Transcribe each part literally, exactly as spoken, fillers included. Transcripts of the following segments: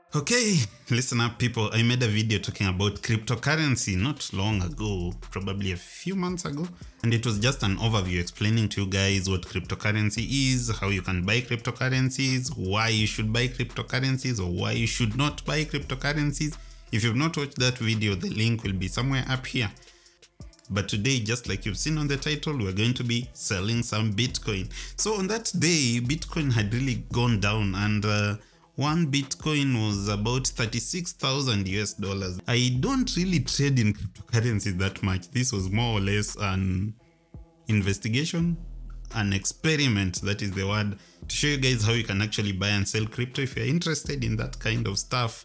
Okay, listen up people. I made a video talking about cryptocurrency not long ago, probably a few months ago. And it was just an overview explaining to you guys what cryptocurrency is, how you can buy cryptocurrencies, why you should buy cryptocurrencies or why you should not buy cryptocurrencies. If you've not watched that video, the link will be somewhere up here. But today, just like you've seen on the title, we're going to be selling some Bitcoin. So on that day, Bitcoin had really gone down and uh, one Bitcoin was about thirty-six thousand U S dollars. I don't really trade in cryptocurrencies that much. This was more or less an investigation, an experiment, that is the word, to show you guys how you can actually buy and sell crypto if you're interested in that kind of stuff.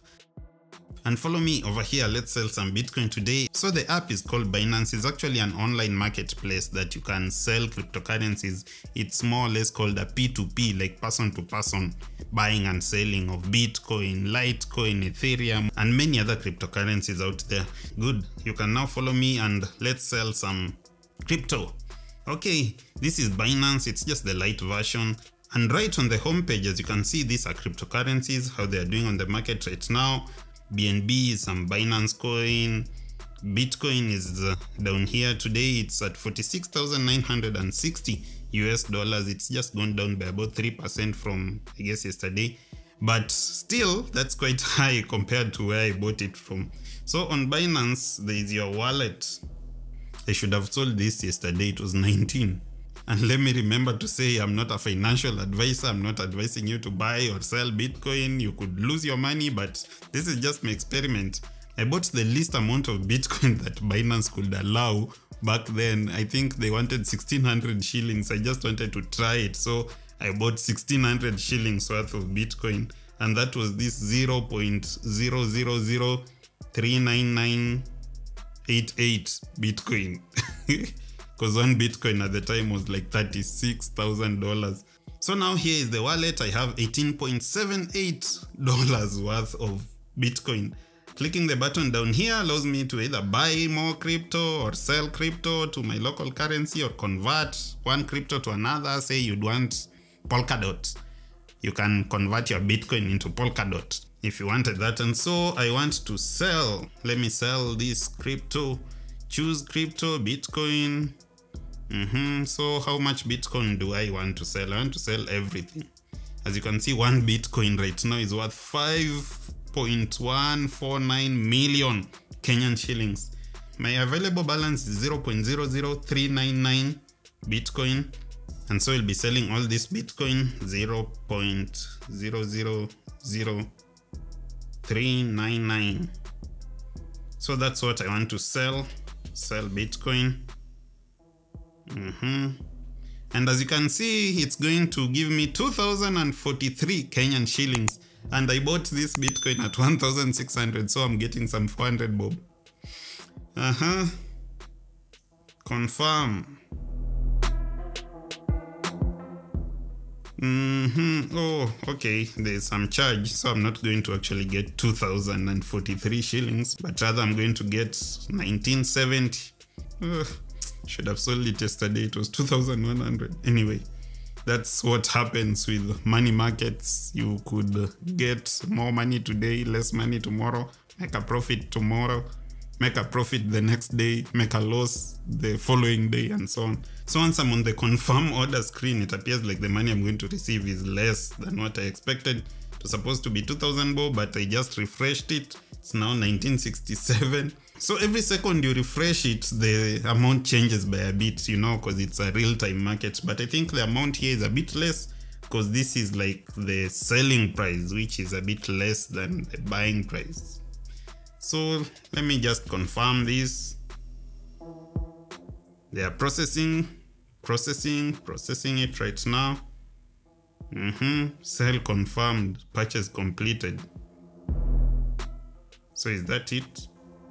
And follow me over here, let's sell some Bitcoin today. So the app is called Binance. It's actually an online marketplace that you can sell cryptocurrencies. It's more or less called a P two P, like person to person buying and selling of Bitcoin, Litecoin, Ethereum, and many other cryptocurrencies out there. Good, you can now follow me and let's sell some crypto. Okay, this is Binance, it's just the light version. And right on the homepage, as you can see, these are cryptocurrencies, how they are doing on the market right now. B N B is some Binance coin. Bitcoin is uh, down here today. It's at forty-six thousand nine hundred sixty U S dollars. It's just gone down by about three percent from, I guess, yesterday. But still, that's quite high compared to where I bought it from. So on Binance, there is your wallet. I should have sold this yesterday. It was nineteen. And let me remember to say, I'm not a financial advisor. I'm not advising you to buy or sell Bitcoin. You could lose your money, but this is just my experiment. I bought the least amount of Bitcoin that Binance could allow back then. I think they wanted sixteen hundred shillings. I just wanted to try it. So I bought sixteen hundred shillings worth of Bitcoin. And that was this zero point zero zero zero three nine nine eight eight Bitcoin. Because one Bitcoin at the time was like thirty-six thousand dollars. So now here is the wallet. I have eighteen point seven eight dollars worth of Bitcoin. Clicking the button down here allows me to either buy more crypto or sell crypto to my local currency or convert one crypto to another. Say you'd want Polkadot. You can convert your Bitcoin into Polkadot if you wanted that. And so I want to sell. Let me sell this crypto. Choose crypto, Bitcoin. Mm-hmm. So how much Bitcoin do I want to sell? I want to sell everything. As you can see, one Bitcoin right now is worth five point one four nine million Kenyan shillings. My available balance is zero point zero zero three nine nine Bitcoin. And so I'll be selling all this Bitcoin, zero point zero zero zero three nine nine. So that's what I want to sell. Sell Bitcoin. Mm-hmm. And as you can see, it's going to give me two thousand forty-three Kenyan shillings. And I bought this Bitcoin at one thousand six hundred, so I'm getting some four hundred bob. Uh-huh. Confirm. Mm-hmm. Oh, okay. There's some charge, so I'm not going to actually get two thousand forty-three shillings, but rather I'm going to get nineteen seventy. Ugh. Should have sold it yesterday. It was two thousand one hundred. Anyway, that's what happens with money markets. You could get more money today, less money tomorrow, make a profit tomorrow, make a profit the next day, make a loss the following day, and so on. So once I'm on the confirm order screen, it appears like the money I'm going to receive is less than what I expected. It was supposed to be two thousand bob, but I just refreshed it. It's now nineteen sixty-seven. So every second you refresh it, the amount changes by a bit, you know, because it's a real-time market. But I think the amount here is a bit less because this is like the selling price, which is a bit less than the buying price. So let me just confirm this. They are processing, processing, processing it right now. Mm-hmm. Sell confirmed, purchase completed. So is that it?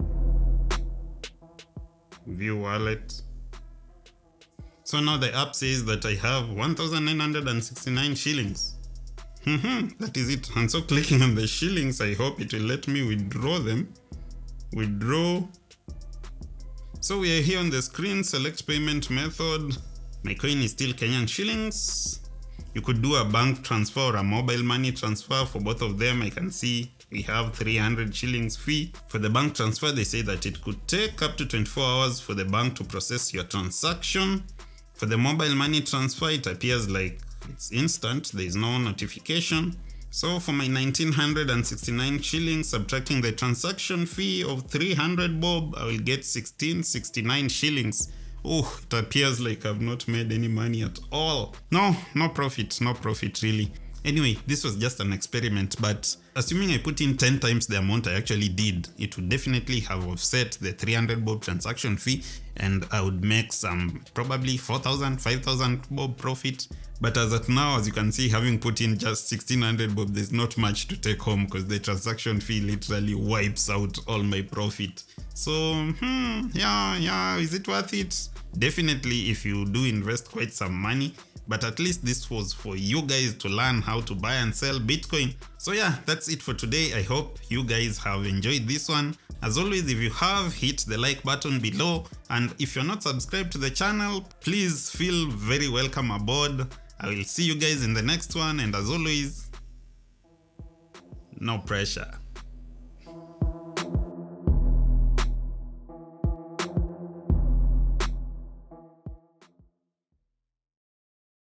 View wallet. So now the app says that I have one thousand nine hundred sixty-nine shillings. Mm-hmm. That is it. And so clicking on the shillings, I hope it will let me withdraw them. Withdraw. So we are here on the screen. Select payment method. My coin is still Kenyan shillings. You could do a bank transfer or a mobile money transfer. For both of them, I can see we have three hundred shillings fee. For the bank transfer, they say that it could take up to twenty-four hours for the bank to process your transaction. For the mobile money transfer, it appears like it's instant. There is no notification. So for my one thousand nine hundred sixty-nine shillings, subtracting the transaction fee of three hundred bob, I will get one thousand six hundred sixty-nine shillings. Oh, it appears like I've not made any money at all. No, no profit, no profit really. Anyway, this was just an experiment, but assuming I put in ten times the amount I actually did, it would definitely have offset the three hundred bob transaction fee, and I would make some probably four thousand, five thousand bob profit. But as at now, as you can see, having put in just sixteen hundred bob, there's not much to take home because the transaction fee literally wipes out all my profit. So, hmm, yeah, yeah, is it worth it? Definitely if you do invest quite some money, but at least this was for you guys to learn how to buy and sell Bitcoin. So yeah, that's it for today. I hope you guys have enjoyed this one. As always, if you have, hit the like button below, and if you're not subscribed to the channel, please feel very welcome aboard. I will see you guys in the next one, and as always, no pressure.